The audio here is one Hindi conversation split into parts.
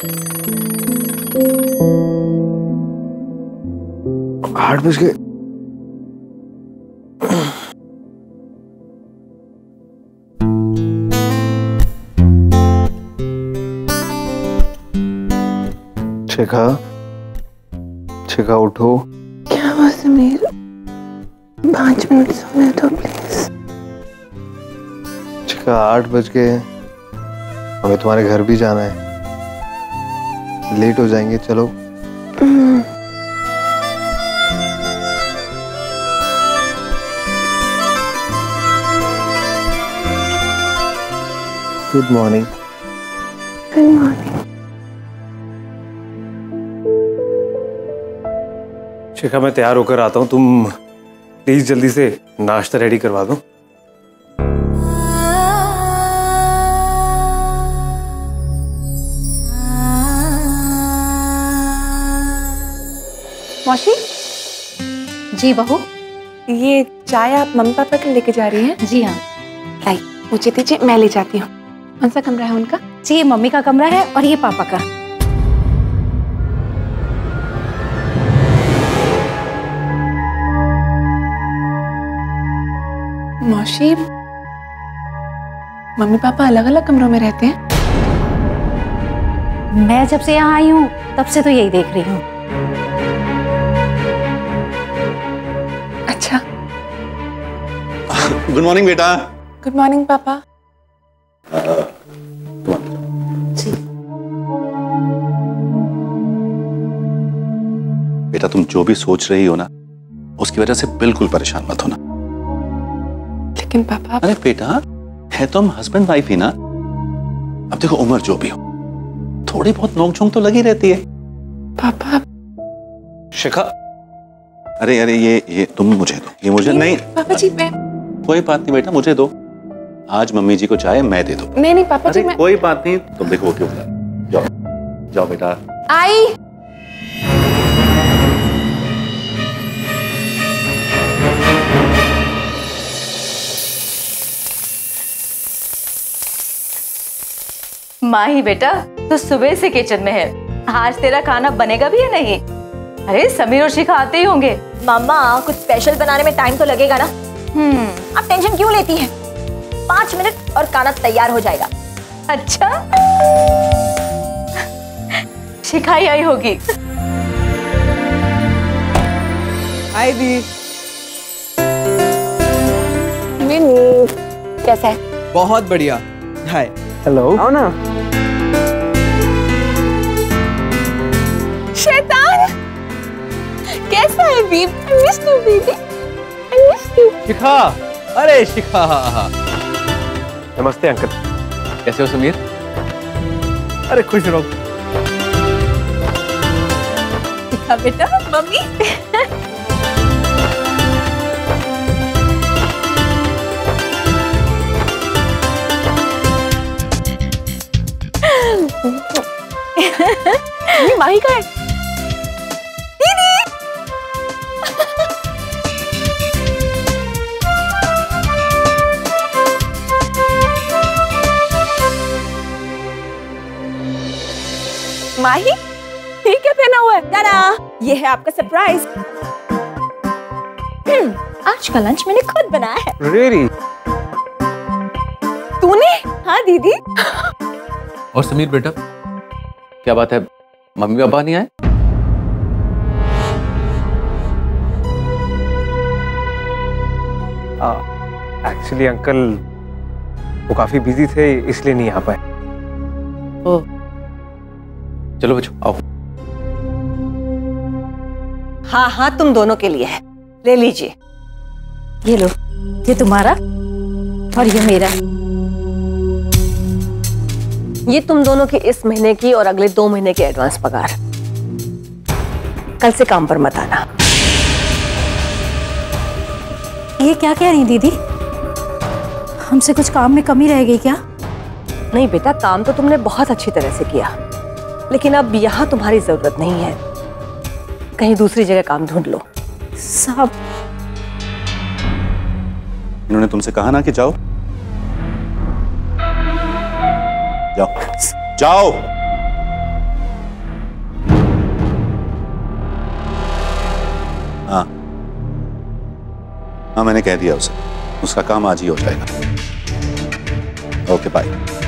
8 बज गए। शिखा, शिखा उठो। क्या हुआ समीर? 5 मिनट सोने दो प्लीज। शिखा 8 बज गए, हमें तुम्हारे घर भी जाना है, लेट हो जाएंगे। चलो। Good morning. Good morning. Shikha मैं तैयार होकर आता हूँ, तुम प्लीज जल्दी से नाश्ता रेडी करवा दो। मौसी जी बहू। ये चाय आप मम्मी पापा के लेके जा रही हैं? जी हाँ। लाई मुझे दीजिए, मैं ले जाती हूँ। कौन सा कमरा है उनका? जी ये मम्मी का कमरा है और ये पापा का। मौसी मम्मी पापा अलग अलग कमरों में रहते हैं? मैं जब से यहाँ आई हूँ तब से तो यही देख रही हूँ। अच्छा। गुड मॉर्निंग बेटा। गुड मॉर्निंग पापा। जी। बेटा तुम जो भी सोच रही हो ना, उसकी वजह से बिल्कुल परेशान मत होना। लेकिन पापा। अरे बेटा, है तो हम हस्बैंड वाइफ ही ना। अब देखो उम्र जो भी हो, थोड़ी बहुत नोक-झोंक तो लगी रहती है। पापा। शिखा, अरे अरे ये तुम मुझे दो, ये मुझे नहीं। पापा जी मैं। कोई बात नहीं बेटा, मुझे दो। आज मम्मी जी को चाय मैं दे दूं। नहीं नहीं पापा जी मैं। कोई बात नहीं, तुम देखो वो क्यों बुला। जाओ जाओ बेटा। आई। माही बेटा, तो सुबह से किचन में है, आज तेरा खाना बनेगा भी या नहीं? अरे समीर और शिखा आते ही होंगे। मामा कुछ स्पेशल बनाने में टाइम तो लगेगा ना। आप टेंशन क्यों लेती हैं? 5 मिनट और खाना तैयार हो जाएगा। अच्छा, शिखा ही आई होगी। आई दी। कैसा है? बहुत बढ़िया। हाय। हेलो। आओ ना। शैतान कैसा है बीब? I miss you baby, I miss you। शिखा, अरे शिखा। नमस्ते अंकल। कैसे हो समीर? अरे खुश रहो। शिखा बेटा, मम्मी। ये माही का है। दीदी। माही, ये क्या पहना हुआ है? टाडा, ये है आपका सरप्राइज। आज का लंच मैंने खुद बनाया है। Really? तूने? हाँ दीदी। और समीर बेटा, क्या बात है, मम्मी पापा नहीं आए? एक्चुअली अंकल वो काफी बिजी थे, इसलिए नहीं आ पाए। चलो बच्चों आओ। हाँ हाँ तुम दोनों के लिए है, ले लीजिए। ये लो, ये तुम्हारा और ये मेरा। ये तुम दोनों की इस महीने की और अगले 2 महीने की एडवांस पगार। कल से काम पर मत आना। ये क्या कह रही दीदी? हमसे कुछ काम में कमी रह गई क्या? नहीं बेटा, काम तो तुमने बहुत अच्छी तरह से किया, लेकिन अब यहाँ तुम्हारी जरूरत नहीं है। कहीं दूसरी जगह काम ढूंढ लो। साहब, इन्होंने तुमसे कहा ना कि जाओ जाओ जाओ। हाँ मैंने कह दिया उसे, उसका काम आज ही हो जाएगा। Okay bye.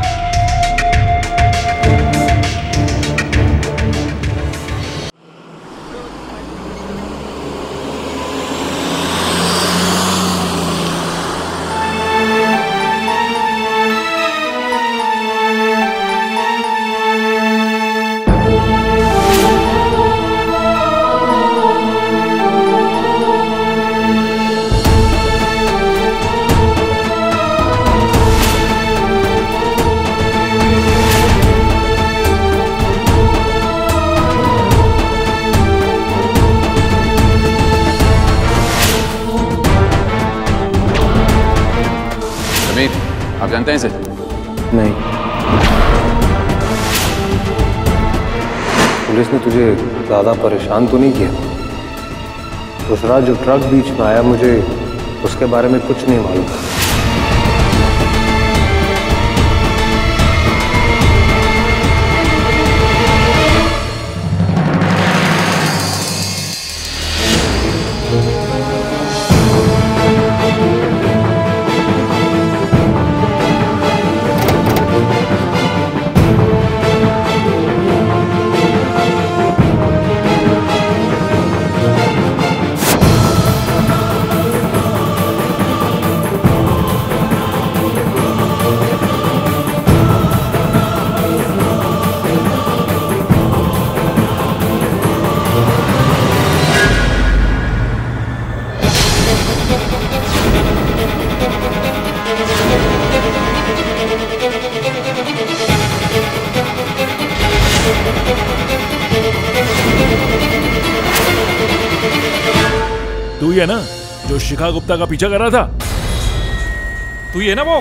आप जानते हैं इसे? नहीं। पुलिस ने तुझे ज्यादा परेशान तो नहीं किया? दूसरा जो ट्रक बीच में आया, मुझे उसके बारे में कुछ नहीं मालूम। तू ही है ना जो शिखा गुप्ता का पीछा कर रहा था? तू ही है ना वो?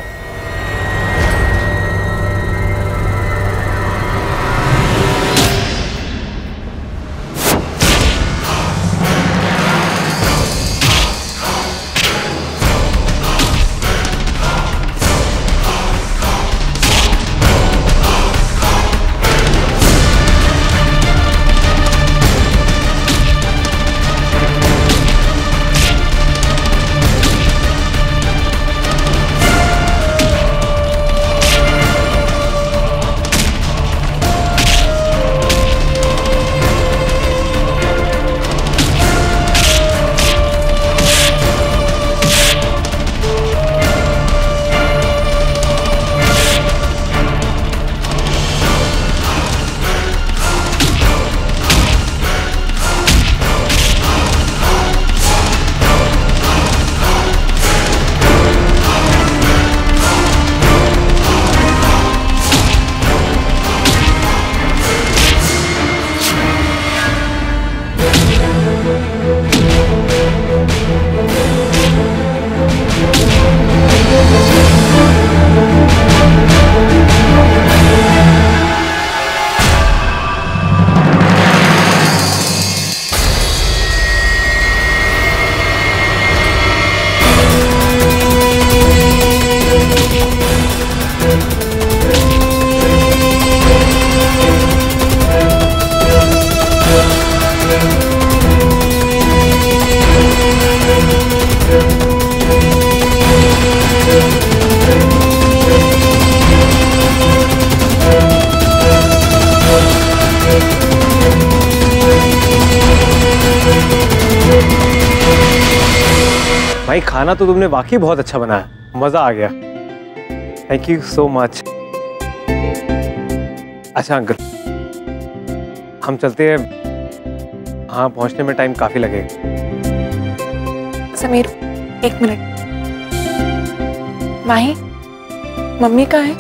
भाई खाना तो तुमने वाकई बहुत अच्छा बनाया, मजा आ गया। Thank you so much. अच्छा अंकल, हम चलते हैं, हाँ पहुंचने में टाइम काफी लगेगा। समीर, एक मिनट। माही, मम्मी कहाँ है?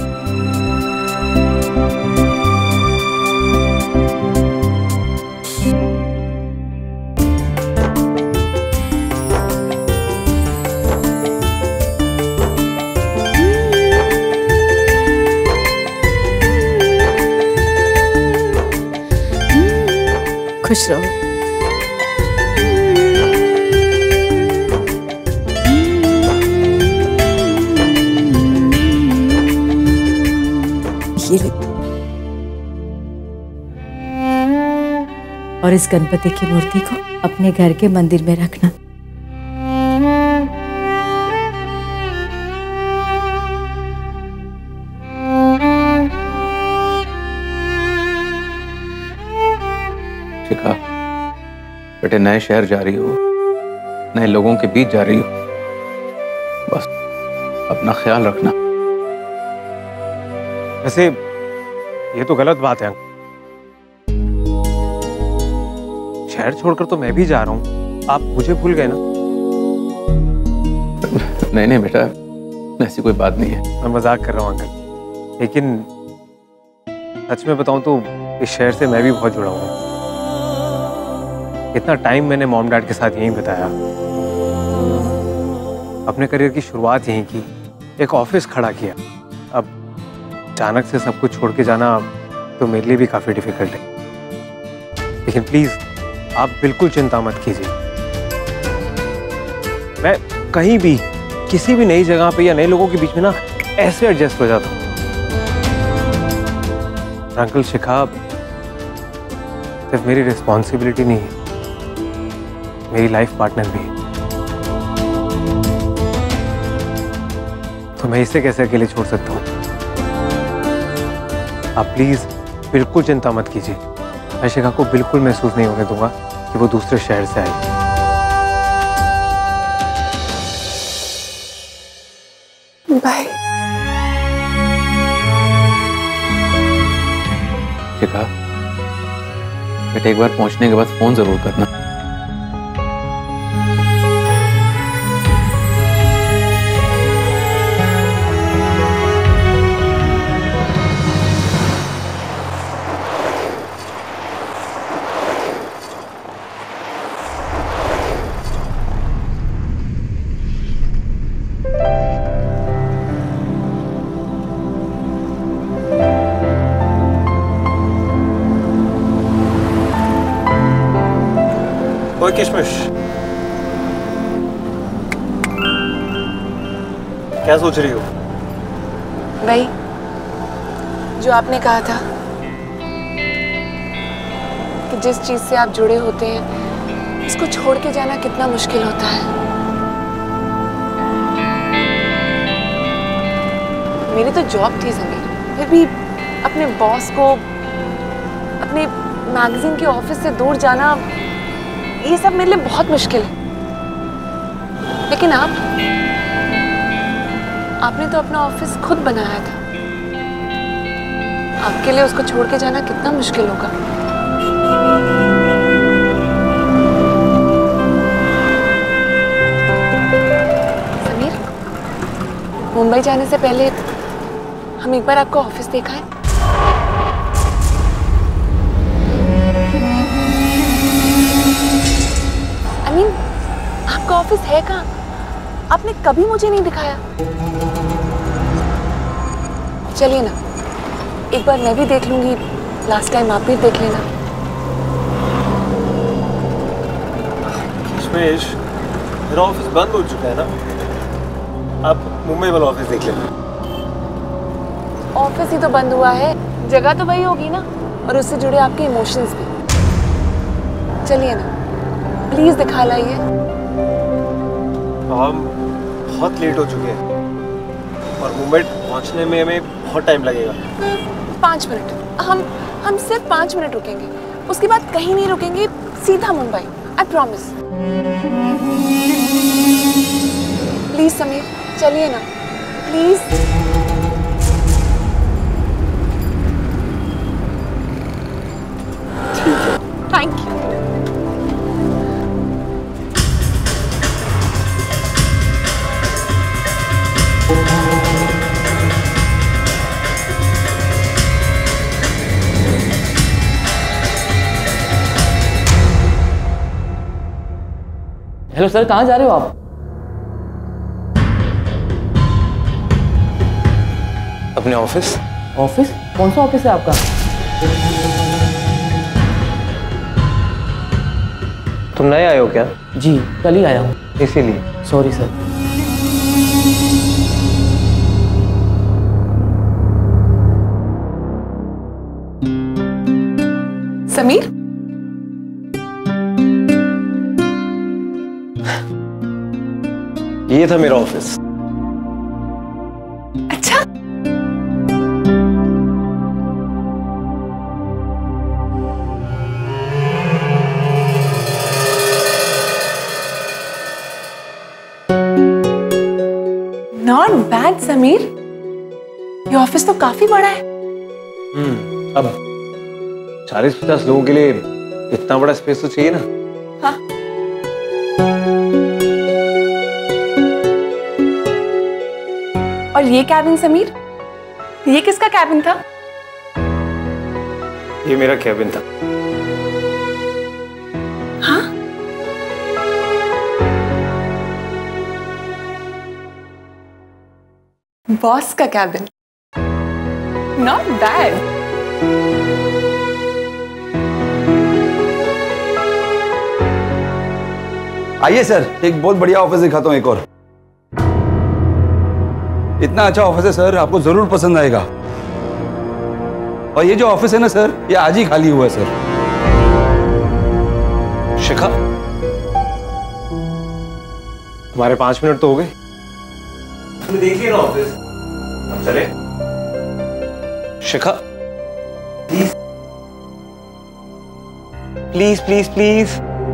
खुश रहो। ये ले। और इस गणपति की मूर्ति को अपने घर के मंदिर में रखना। शिखा, बेटे नए शहर जा रही हो, नए लोगों के बीच जा रही हो, बस अपना ख्याल रखना। वैसे ये तो गलत बात है। शहर छोड़कर तो मैं भी जा रहा हूँ, आप मुझे भूल गए ना? नहीं नहीं बेटा, ऐसी कोई बात नहीं है। मैं मजाक कर रहा हूँ अंकल, लेकिन सच में बताऊं तो इस शहर से मैं भी बहुत जुड़ा हूँ। इतना टाइम मैंने मॉम डैड के साथ यहीं बिताया, अपने करियर की शुरुआत यहीं की, एक ऑफिस खड़ा किया। अब अचानक से सब कुछ छोड़ के जाना तो मेरे लिए भी काफी डिफिकल्ट है। लेकिन प्लीज आप बिल्कुल चिंता मत कीजिए, मैं कहीं भी किसी भी नई जगह पे या नए लोगों के बीच में ना ऐसे एडजस्ट हो जाता हूँ। अंकल शिखा सिर्फ मेरी रिस्पॉन्सिबिलिटी नहीं है, मेरी लाइफ पार्टनर भी है। तो मैं इसे कैसे अकेले छोड़ सकता हूँ? आप प्लीज बिल्कुल चिंता मत कीजिए, मैं शिखा को बिल्कुल महसूस नहीं होने दूंगा कि वो दूसरे शहर से आई। बाय। शिखा, बेटे एक बार पहुंचने के बाद फोन जरूर करना। कोई किशमिश, क्या सोच रही हो? भाई, जो आपने कहा था कि जिस चीज से आप जुड़े होते हैं उसको छोड़ के जाना कितना मुश्किल होता है। मेरी तो जॉब थी समीर, फिर भी अपने बॉस को, अपने मैगजीन के ऑफिस से दूर जाना, ये सब मेरे लिए बहुत मुश्किल है। लेकिन आपने तो अपना ऑफिस खुद बनाया था, आपके लिए उसको छोड़ के जाना कितना मुश्किल होगा। समीर, मुंबई जाने से पहले हम एक बार आपको ऑफिस देखा है? आपका ऑफिस है कहाँ? आपने कभी मुझे नहीं दिखाया। चलिए ना, एक बार मैं भी देख लूंगी, लास्ट टाइम आप भी देख लेना। किशमिश, मेरा ऑफिस बंद हो चुका है ना, आप मुंबई वाला ऑफिस देख लेना। ऑफिस ही तो बंद हुआ है, जगह तो वही होगी ना, और उससे जुड़े आपके इमोशंस भी। चलिए ना, प्लीज दिखा लाइए। हम बहुत लेट हो चुके हैं और मुंबई पहुंचने में हमें बहुत टाइम लगेगा। 5 मिनट, हम सिर्फ 5 मिनट रुकेंगे, उसके बाद कहीं नहीं रुकेंगे, सीधा Mumbai, I promise. Please Sameer, चलिए ना, प्लीज। ठीक है, थैंक यू। हेलो सर, कहाँ जा रहे हो आप? अपने ऑफिस। ऑफिस? कौन सा ऑफिस है आपका? तुम नए आए हो क्या? जी, कल ही आया हूँ। इसीलिए सॉरी सर। समीर, ये था मेरा ऑफिस। अच्छा, समीर, ये ऑफिस तो काफी बड़ा है। अब 40-50 लोगों के लिए इतना बड़ा स्पेस तो चाहिए ना। हाँ। और ये कैबिन समीर, ये किसका कैबिन था? ये मेरा कैबिन था। हाँ? बॉस का कैबिन, नॉट बैड। आइए सर, एक बहुत बढ़िया ऑफिस दिखाता हूँ एक और। इतना अच्छा ऑफिस है सर, आपको जरूर पसंद आएगा। और ये जो ऑफिस है ना सर, ये आज ही खाली हुआ है सर। शिखा, तुम्हारे 5 मिनट तो हो गए। तुम देखिए ना ऑफिस, अब चले। Shikha, please please please please.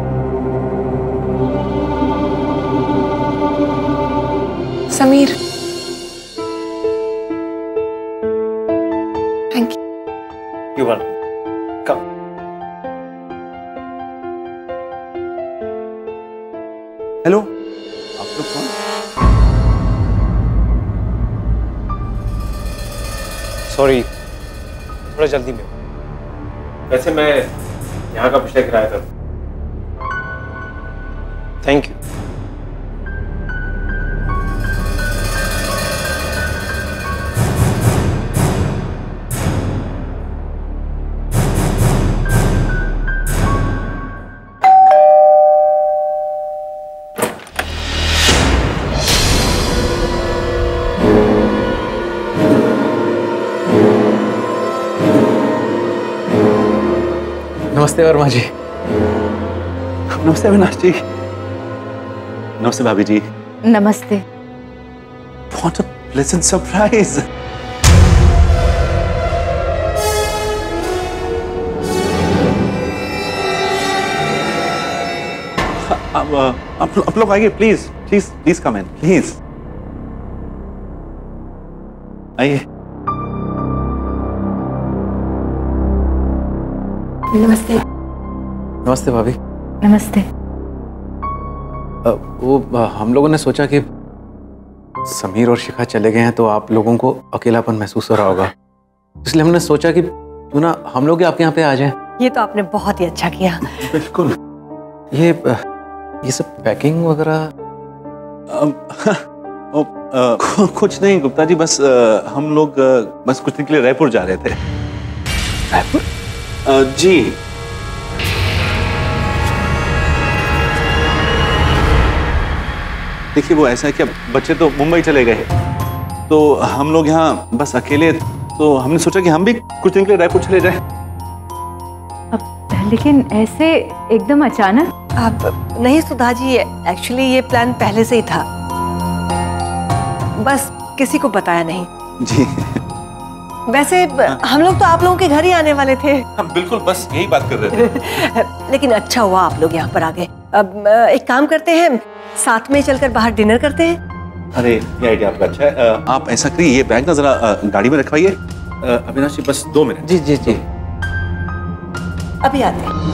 Sameer, thank you. You welcome. Come. Hello, आप लोग कौन? सॉरी, थोड़ा जल्दी में। वैसे मैं यहाँ का पिछला किराया था। थैंक यू। नमस्ते वर्मा जी। नमस्ते अविनाश जी। नमस्ते भाभी जी। नमस्ते। What a pleasant surprise. आप लोग आइए, please please please come in, please आइए। नमस्ते। नमस्ते भाभी। नमस्ते। हम लोगों ने सोचा कि समीर और शिखा चले गए हैं तो आप लोगों को अकेलापन महसूस हो रहा होगा, इसलिए हमने सोचा कि क्यों ना हम लोग आपके यहाँ पे आ जाएं। ये तो आपने बहुत ही अच्छा किया। बिल्कुल। ये सब पैकिंग वगैरह कुछ नहीं गुप्ता जी, बस हम लोग बस कुछ दिन के लिए रायपुर जा रहे थे। रायपुर? जी। देखिए वो ऐसा है कि अब बच्चे तो मुंबई चले गए, तो हम लोग यहाँ बस अकेले, तो हमने सोचा कि हम भी कुछ दिन के लिए रायपुर चले जाएं। अब लेकिन ऐसे एकदम अचानक? अब नहीं सुधा जी, एक्चुअली ये प्लान पहले से ही था, बस किसी को बताया नहीं। जी। वैसे हम लोग तो आप लोगों के घर ही आने वाले थे। हम बिल्कुल बस यही बात कर रहे थे। लेकिन अच्छा हुआ आप लोग यहाँ पर आ गए। अब एक काम करते हैं, साथ में चलकर बाहर डिनर करते हैं। अरे ये आइडिया आपका अच्छा है। आप ऐसा करिए, ये बैग ना जरा गाड़ी में रखवाइए। अविनाश जी बस 2 मिनट। जी जी जी। अभी आते हैं।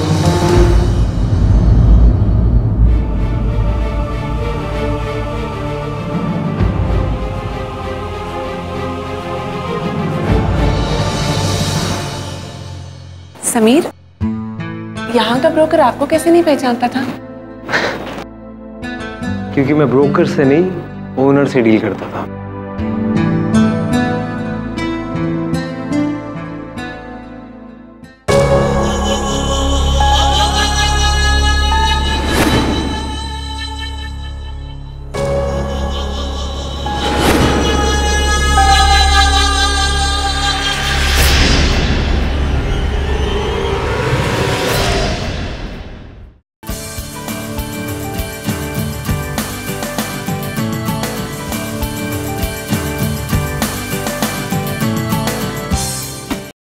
समीर, यहाँ का ब्रोकर आपको कैसे नहीं पहचानता था? क्योंकि मैं ब्रोकर से नहीं, ओनर से डील करता था।